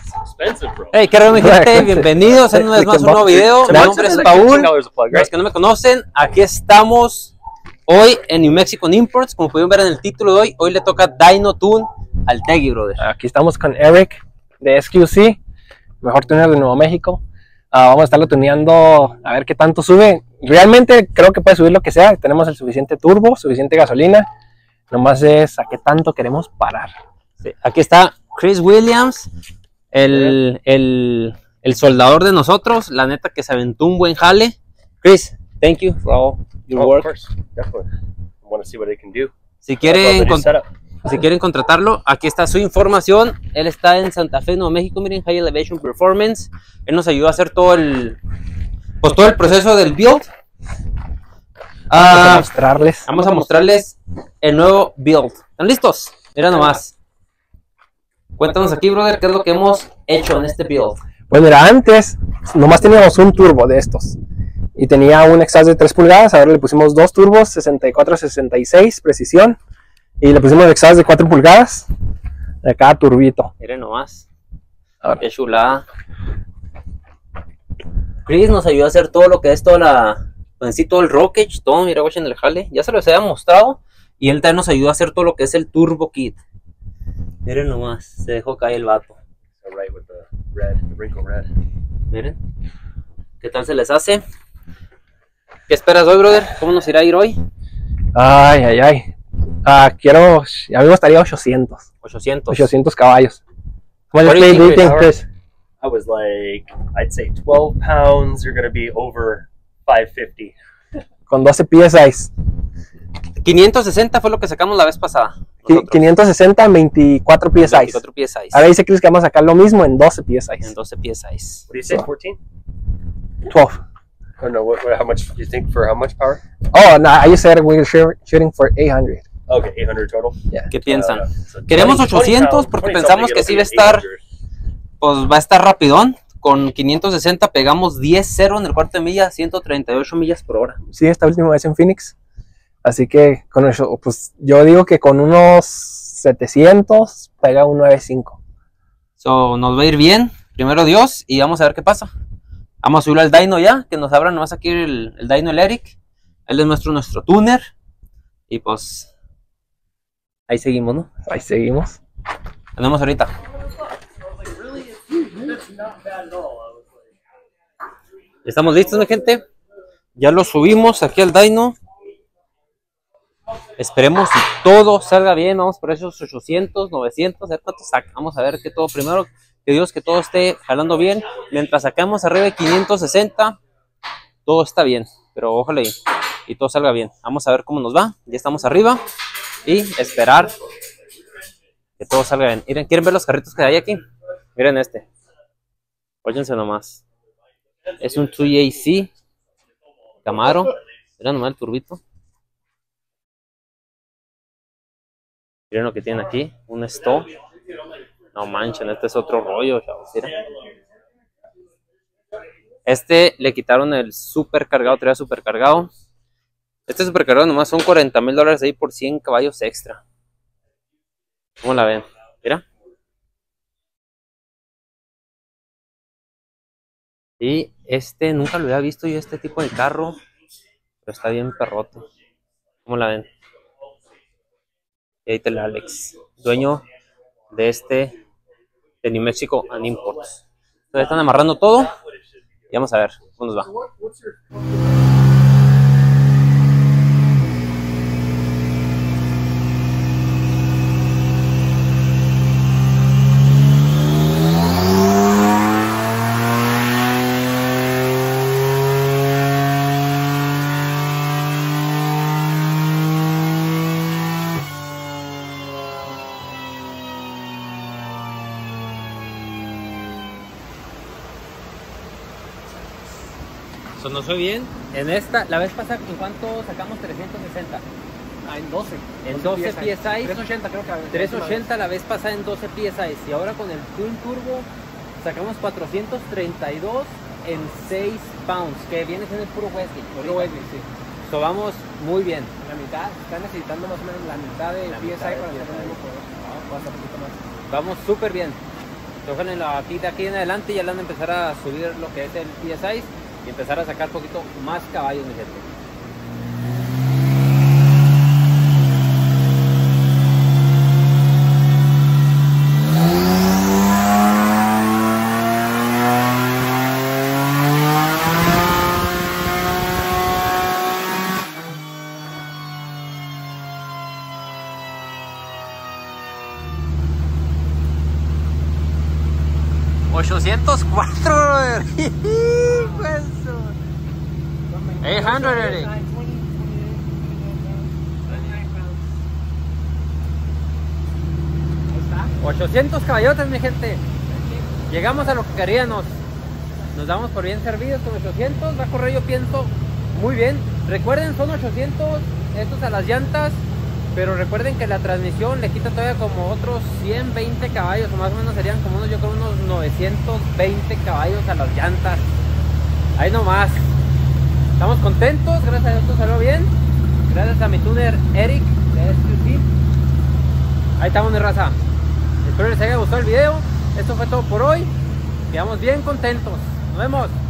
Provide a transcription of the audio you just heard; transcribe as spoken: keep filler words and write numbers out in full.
Hey, ¿qué tal, mi gente? Bienvenidos a una vez más un nuevo video. Mi nombre es Paul. Los que no me conocen, aquí estamos hoy en New Mexico Imports. Como pudieron ver en el título de hoy, hoy le toca Dyno Tune al Teggy, brother. Aquí estamos con Eric de S Q C, mejor tuner de Nuevo México. Uh, vamos a estarlo tuneando a ver qué tanto sube. Realmente creo que puede subir lo que sea. Tenemos el suficiente turbo, suficiente gasolina. Nomás es a qué tanto queremos parar. Sí, aquí está Chris Williams, el, el, el soldador de nosotros. La neta que se aventó un buen jale. Chris, thank you for all your oh, work. Of course, definitely. I want to see what they can do. Si quieren, si quieren contratarlo, aquí está su información. Él está en Santa Fe, Nuevo México. Miren, High Elevation Performance. Él nos ayudó a hacer todo el, pues, todo el proceso del build. Vamos Uh, a mostrarles. Vamos a mostrarles el nuevo build. ¿Están listos? Mira nomás. Cuéntanos aquí, brother, qué es lo que hemos hecho en este build. Pues mira, antes nomás teníamos un turbo de estos. Y tenía un exhaust de tres pulgadas. Ahora le pusimos dos turbos, sesenta y cuatro sesenta y seis, precisión. Y le pusimos el exhaust de cuatro pulgadas de cada turbito. Miren nomás. Ahora. Qué chulada. Chris nos ayudó a hacer todo lo que es toda la... Pues en sí todo el rockage, todo, mira, en el jale. Ya se los había mostrado. Y él también nos ayudó a hacer todo lo que es el turbo kit. Miren nomás, se dejó caer el vato. Right with the red, the wrinkle red. Miren. ¿Qué tal se les hace? ¿Qué esperas hoy, brother? ¿Cómo nos irá a ir hoy? Ay, ay, ay. Uh, quiero, a mí me gustaría ochocientos. ochocientos. ochocientos caballos. What What do you do you think, think, Chris? Chris? I was like, I'd say twelve pounds. You're gonna be over five fifty. Con doce P S I. quinientos sesenta fue lo que sacamos la vez pasada. Qui- quinientos sesenta, veinticuatro P S I. veinticuatro P S I. Ahora dice Chris que vamos a sacar lo mismo en doce P S I. En doce P S I. What do you say, fourteen? twelve. Oh no, what, what, how much do you think for how much power? Oh, no, I just said we're shooting for eight hundred. Okay, eight hundred total. Yeah. ¿Qué piensan? Uh, so Queremos twenty, ochocientos twenty porque pounds, pensamos twenty que something, sí va a it'll be estar, eight hundred. pues va a estar rapidón. Con quinientos sesenta pegamos diez cero en el cuarto de milla, ciento treinta y ocho millas por hora. Sí, esta última vez en Phoenix. Así que con eso, pues yo digo que con unos setecientos pega un nueve cinco. So, nos va a ir bien, primero Dios, y vamos a ver qué pasa. Vamos a subirlo al dyno ya, que nos abra nomás aquí el, el dyno el Eric. Él es nuestro, nuestro tuner. Y pues, ahí seguimos, ¿no? Ahí seguimos. Nos vemos ahorita. Estamos listos, mi gente. Ya lo subimos aquí al dyno. Esperemos que todo salga bien. Vamos por esos ochocientos, novecientos, a ver cuánto saca. Vamos a ver que todo primero, que Dios que todo esté jalando bien. Mientras sacamos arriba de quinientos sesenta, todo está bien. Pero ojalá y, y todo salga bien. Vamos a ver cómo nos va. Ya estamos arriba. Y esperar que todo salga bien. Miren, ¿quieren ver los carritos que hay aquí? Miren este. Óyense nomás. Es un dos A C Camaro. Miren nomás el turbito. Miren lo que tiene aquí. Un stop. No manchen, este es otro rollo, chavos. Miren. Este le quitaron el super cargado, traía super cargado. Este super cargado nomás son cuarenta mil dólares ahí por cien caballos extra. ¿Cómo la ven? Mira. Y este nunca lo había visto yo, este tipo de carro. Pero está bien perrote. ¿Cómo la ven? Y ahí te la Alex, dueño de este de New Mexico and Imports. Entonces están amarrando todo. Y vamos a ver cómo nos va. Eso no fue bien. En esta, la vez pasada, ¿en cuánto sacamos trescientos sesenta? Ah, en doce. En doce P S I. trescientos ochenta creo que. trescientos ochenta la vez pasada en doce P S I. Y ahora con el Twin Turbo sacamos cuatrocientos treinta y dos en seis pounds, que viene siendo el puro Wesley. Puro Wesley, sí. So vamos muy bien. La mitad, está necesitando más o menos la mitad de La P S I mitad de para P S I. hacer el mismo poder. No, pasa un poquito más. Vamos súper bien. Ojalá en la- aquí de aquí en adelante ya le van a empezar a subir lo que es el P S I y empezar a sacar un poquito más caballos, mi gente. ochocientos cuatro, brother. ochocientos, Eric. ochocientos caballotes, mi gente. Llegamos a lo que queríamos. Nos damos por bien servidos con ochocientos. Va a correr, yo pienso, muy bien. Recuerden, son ochocientos estos a las llantas. Pero recuerden que la transmisión le quita todavía como otros ciento veinte caballos, o más o menos serían como unos, yo creo, unos novecientos veinte caballos a las llantas. Ahí nomás. Estamos contentos, gracias a Dios todo salió bien. Gracias a mi tuner Eric de S Q C. Ahí estamos, mi raza. Espero les haya gustado el video. Esto fue todo por hoy. Quedamos bien contentos. Nos vemos.